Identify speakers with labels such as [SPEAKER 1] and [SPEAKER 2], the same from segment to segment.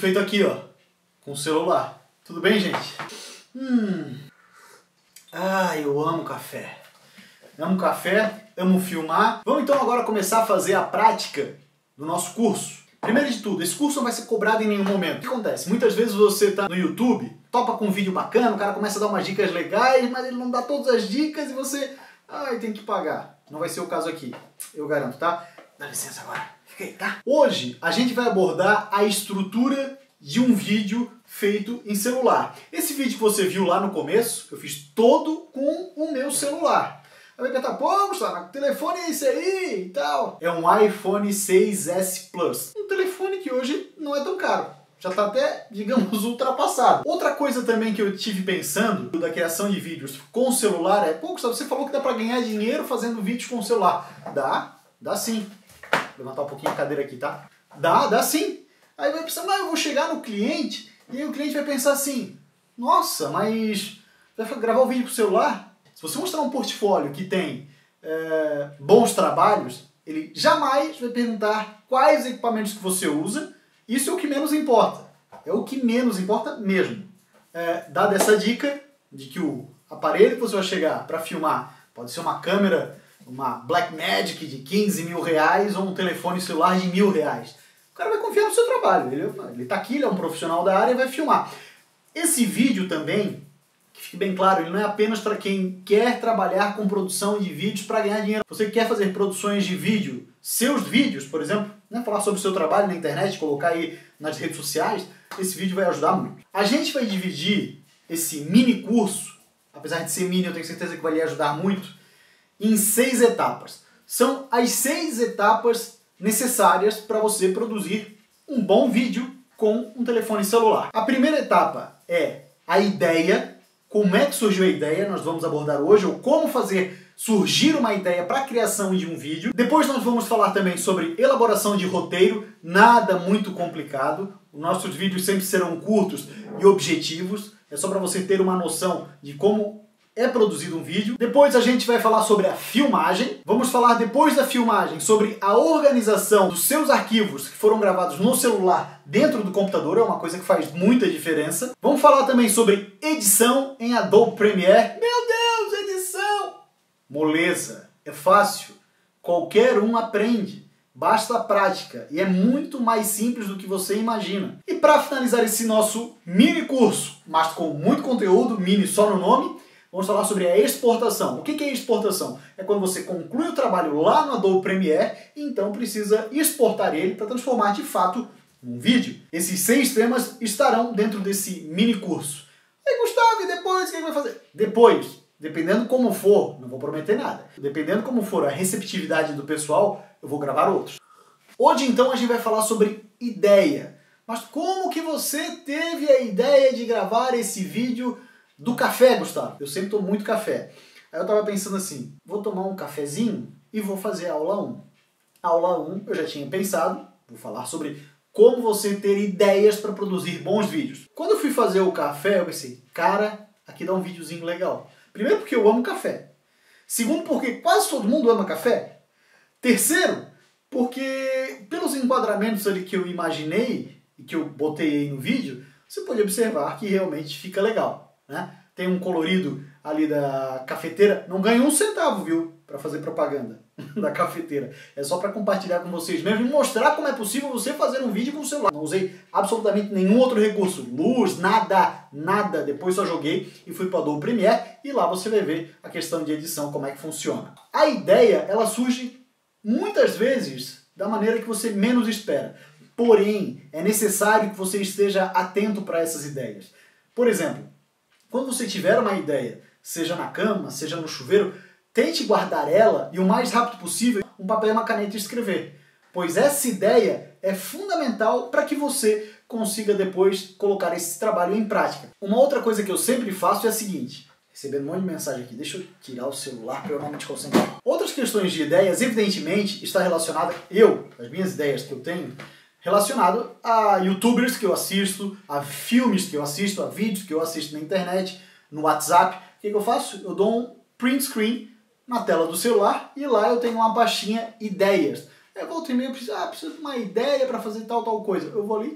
[SPEAKER 1] feito aqui, ó, com o celular. Tudo bem, gente? Eu amo café. Amo café, amo filmar. Vamos então agora começar a fazer a prática do nosso curso. Primeiro de tudo, esse curso não vai ser cobrado em nenhum momento. O que acontece? Muitas vezes você está no YouTube, topa com um vídeo bacana, o cara começa a dar umas dicas legais, mas ele não dá todas as dicas e você... tem que pagar. Não vai ser o caso aqui, eu garanto, tá? Dá licença agora, fica aí, tá? Hoje a gente vai abordar a estrutura de um vídeo feito em celular. Esse vídeo que você viu lá no começo, eu fiz todo com o meu celular. Aí vai perguntar, pô, Gustavo, que telefone é esse aí e tal? É um iPhone 6S Plus. Um telefone que hoje não é tão caro. Já está até, digamos, ultrapassado. Outra coisa também que eu tive pensando da criação de vídeos com o celular é, pô, Gustavo, você falou que dá para ganhar dinheiro fazendo vídeos com o celular. Dá sim. Vou levantar um pouquinho a cadeira aqui, tá? Dá sim. Aí vai pensar, eu vou chegar no cliente e aí o cliente vai pensar assim, nossa, mas vai gravar o vídeo com o celular? Se você mostrar um portfólio que tem bons trabalhos, ele jamais vai perguntar quais equipamentos que você usa. Isso é o que menos importa. É o que menos importa mesmo. Dada essa dica de que o aparelho que você vai chegar para filmar pode ser uma câmera, uma Blackmagic de 15 mil reais ou um telefone celular de R$1.000. O cara vai confiar no seu trabalho. Ele está aqui, ele é um profissional da área e vai filmar. Esse vídeo também, que fique bem claro, ele não é apenas para quem quer trabalhar com produção de vídeos para ganhar dinheiro. Você quer fazer produções de vídeo, seus vídeos, por exemplo, falar sobre o seu trabalho na internet, colocar aí nas redes sociais, esse vídeo vai ajudar muito. A gente vai dividir esse mini curso, apesar de ser mini, eu tenho certeza que vai lhe ajudar muito, em 6 etapas. São as 6 etapas necessárias para você produzir um bom vídeo com um telefone celular. A primeira etapa é a ideia, como é que surgiu a ideia, nós vamos abordar hoje, ou como fazer surgir uma ideia para a criação de um vídeo. Depois nós vamos falar também sobre elaboração de roteiro, nada muito complicado. Os nossos vídeos sempre serão curtos e objetivos, é só para você ter uma noção de como é produzido um vídeo. Depois a gente vai falar sobre a filmagem. Vamos falar depois da filmagem sobre a organização dos seus arquivos que foram gravados no celular dentro do computador, é uma coisa que faz muita diferença. Vamos falar também sobre edição em Adobe Premiere. Meu Deus, edição! Moleza, é fácil, qualquer um aprende, basta a prática e é muito mais simples do que você imagina. E para finalizar esse nosso mini curso, mas com muito conteúdo, mini só no nome, vamos falar sobre a exportação. O que é exportação? É quando você conclui o trabalho lá no Adobe Premiere e então precisa exportar ele para transformar de fato num vídeo. Esses 6 temas estarão dentro desse mini curso. E Gustavo, e depois o que vai fazer? Depois, dependendo como for, não vou prometer nada, dependendo como for a receptividade do pessoal, eu vou gravar outros. Hoje então a gente vai falar sobre ideia. Mas como que você teve a ideia de gravar esse vídeo do café, Gustavo? Eu sempre tomo muito café. Aí eu tava pensando assim, vou tomar um cafezinho e vou fazer a aula 1. A aula 1 eu já tinha pensado, vou falar sobre como você ter ideias para produzir bons vídeos. Quando eu fui fazer o café, eu pensei, cara, aqui dá um videozinho legal. Primeiro porque eu amo café. Segundo porque quase todo mundo ama café. Terceiro, porque pelos enquadramentos ali que eu imaginei e que eu botei aí no vídeo, você pode observar que realmente fica legal, né? Tem um colorido ali da cafeteira, não ganha um centavo, viu? Para fazer propaganda da cafeteira. É só para compartilhar com vocês mesmo e mostrar como é possível você fazer um vídeo com o celular. Não usei absolutamente nenhum outro recurso. Luz, nada. Depois só joguei e fui para o Adobe Premiere e lá você vai ver a questão de edição, como é que funciona. A ideia, ela surge muitas vezes da maneira que você menos espera. Porém, é necessário que você esteja atento para essas ideias. Por exemplo, quando você tiver uma ideia, seja na cama, seja no chuveiro, tente guardar ela e o mais rápido possível um papel e uma caneta e escrever. Pois essa ideia é fundamental para que você consiga depois colocar esse trabalho em prática. Uma outra coisa que eu sempre faço é a seguinte, recebendo um monte de mensagem aqui, deixa eu tirar o celular para eu não me desconcentrar. Outras questões de ideias, evidentemente, está relacionada, as minhas ideias que eu tenho, relacionado a youtubers que eu assisto, a filmes que eu assisto, a vídeos que eu assisto na internet, no WhatsApp. O que eu faço? Eu dou um print screen na tela do celular e lá eu tenho uma pastinha ideias. Eu volto e meio, preciso de uma ideia para fazer tal coisa. Eu vou ali,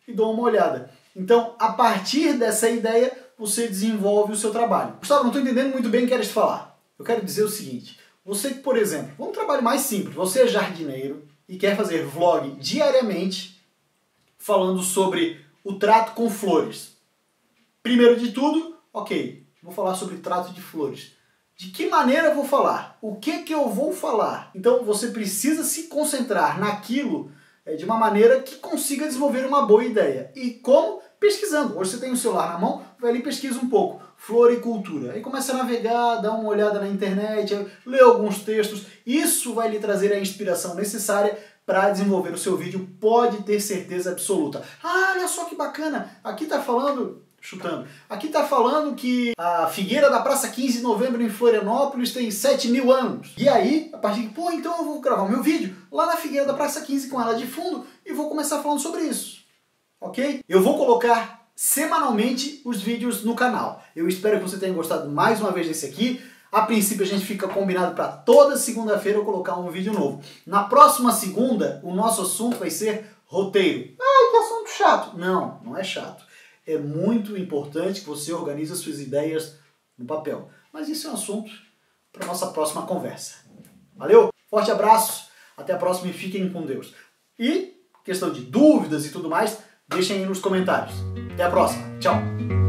[SPEAKER 1] e dou uma olhada. Então, a partir dessa ideia, você desenvolve o seu trabalho. Gustavo, não estou entendendo muito bem o que queres falar. Eu quero dizer o seguinte, você que, por exemplo, vamos um trabalho mais simples, você é jardineiro e quer fazer vlog diariamente falando sobre o trato com flores. Primeiro de tudo, ok, vou falar sobre trato de flores. De que maneira eu vou falar? O que eu vou falar? Então você precisa se concentrar naquilo de uma maneira que consiga desenvolver uma boa ideia. E como? Pesquisando. Hoje você tem o celular na mão, vai ali e pesquisa um pouco. Floricultura. Aí começa a navegar, dá uma olhada na internet, lê alguns textos. Isso vai lhe trazer a inspiração necessária para desenvolver o seu vídeo, pode ter certeza absoluta. Ah, olha só que bacana, aqui está falando, chutando, aqui está falando que a figueira da Praça 15 de Novembro em Florianópolis tem 7.000 anos. E aí, a partir de, pô, então eu vou gravar o meu vídeo lá na figueira da Praça 15 com ela de fundo e vou começar falando sobre isso, ok? Eu vou colocar semanalmente os vídeos no canal. Eu espero que você tenha gostado mais uma vez desse aqui. A princípio a gente fica combinado para toda segunda-feira eu colocar um vídeo novo. Na próxima segunda, o nosso assunto vai ser roteiro. Ai, que assunto chato. Não, não é chato. É muito importante que você organize as suas ideias no papel. Mas isso é um assunto para a nossa próxima conversa. Valeu? Forte abraço, até a próxima e fiquem com Deus. E, questão de dúvidas e tudo mais, deixem aí nos comentários. Até a próxima. Tchau.